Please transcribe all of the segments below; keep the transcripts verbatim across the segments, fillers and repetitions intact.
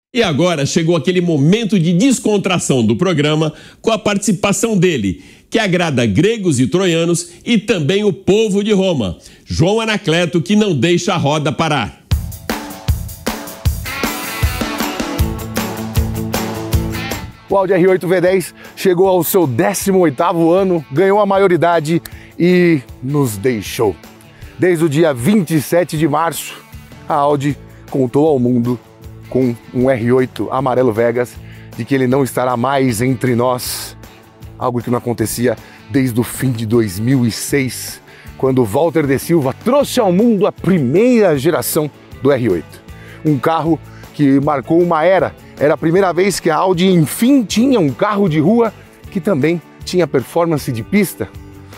E agora chegou aquele momento de descontração do programa com a participação dele, que agrada gregos e troianos e também o povo de Roma, João Anacleto, que não deixa a roda parar. O Audi R oito V dez chegou ao seu décimo oitavo ano, ganhou a maioridade e nos deixou. Desde o dia vinte e sete de março, a Audi contou ao mundo com um R oito amarelo Vegas de que ele não estará mais entre nós. Algo que não acontecia desde o fim de dois mil e seis, quando Walter de Silva trouxe ao mundo a primeira geração do R oito. Um carro que marcou uma era. Era a primeira vez que a Audi, enfim, tinha um carro de rua que também tinha performance de pista.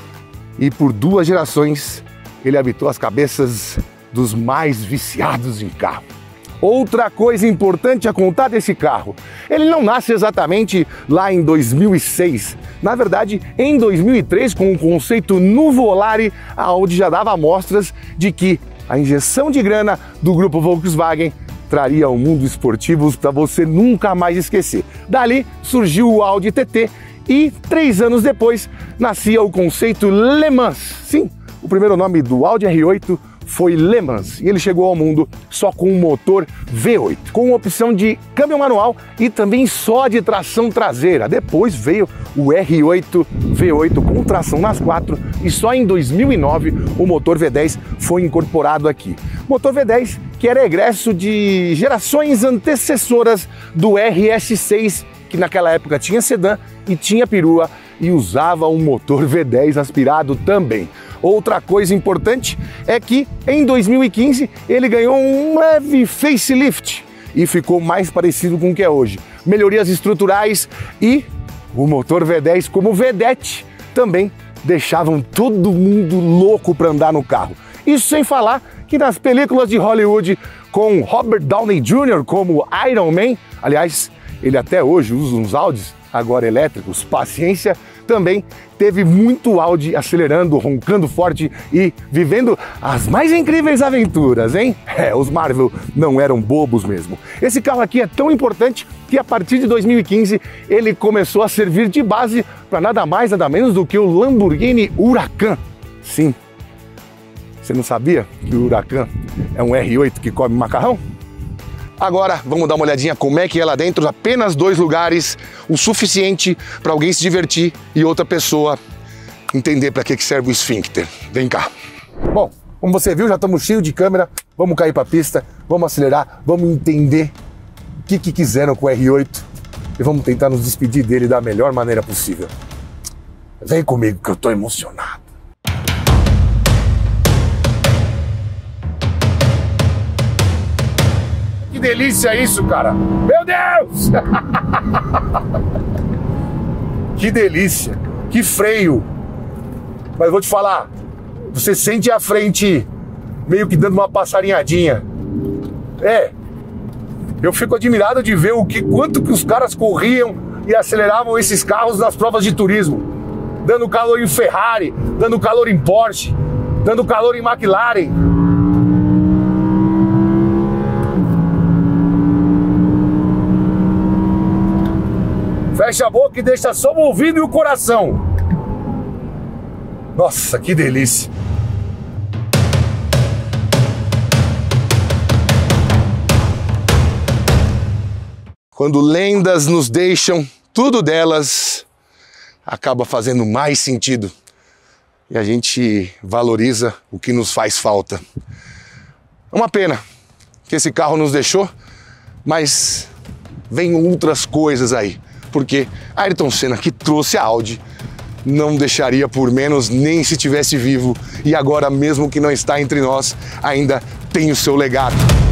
E por duas gerações, ele habitou as cabeças dos mais viciados em carro. Outra coisa importante a contar desse carro, ele não nasce exatamente lá em dois mil e seis. Na verdade, em dois mil e três, com o conceito Nuvolare, a Audi já dava amostras de que a injeção de grana do grupo Volkswagen traria ao mundo esportivo para você nunca mais esquecer. Dali surgiu o Audi T T e três anos depois nascia o conceito Le Mans. Sim, o primeiro nome do Audi R oito foi Le Mans e ele chegou ao mundo só com um motor V oito, com opção de câmbio manual e também só de tração traseira. Depois veio o R oito V oito com tração nas quatro e só em dois mil e nove o motor V dez foi incorporado aqui. Motor V dez que era egresso de gerações antecessoras do R S seis, que naquela época tinha sedã e tinha perua e usava um motor V dez aspirado também. Outra coisa importante é que em dois mil e quinze ele ganhou um leve facelift e ficou mais parecido com o que é hoje. Melhorias estruturais e o motor V dez como vedete também deixavam todo mundo louco para andar no carro. Isso sem falar que nas películas de Hollywood com Robert Downey Júnior como Iron Man, aliás, ele até hoje usa uns Audis agora elétricos, paciência, também teve muito Audi acelerando, roncando forte e vivendo as mais incríveis aventuras, hein? É, os Marvel não eram bobos mesmo. Esse carro aqui é tão importante que a partir de dois mil e quinze ele começou a servir de base para nada mais, nada menos do que o Lamborghini Huracan. Sim, você não sabia que o Huracan é um R oito que come macarrão? Agora vamos dar uma olhadinha como é que é lá dentro, apenas dois lugares, o suficiente para alguém se divertir e outra pessoa entender para que serve o esfíncter. Vem cá. Bom, como você viu, já estamos cheios de câmera, vamos cair para a pista, vamos acelerar, vamos entender o que, que quiseram com o R oito e vamos tentar nos despedir dele da melhor maneira possível. Vem comigo que eu estou emocionado. Que delícia isso, cara! Meu Deus! Que delícia! Que freio! Mas vou te falar, você sente a frente meio que dando uma passarinhadinha. É, eu fico admirado de ver o que, quanto que os caras corriam e aceleravam esses carros nas provas de turismo. Dando calor em Ferrari, dando calor em Porsche, dando calor em McLaren. Fecha a boca e deixa só o ouvido e o coração. Nossa, que delícia. Quando lendas nos deixam, tudo delas acaba fazendo mais sentido. E a gente valoriza o que nos faz falta. É uma pena que esse carro nos deixou, mas vem outras coisas aí. Porque Ayrton Senna, que trouxe a Audi, não deixaria por menos nem se estivesse vivo. E agora, mesmo que não está entre nós, ainda tem o seu legado.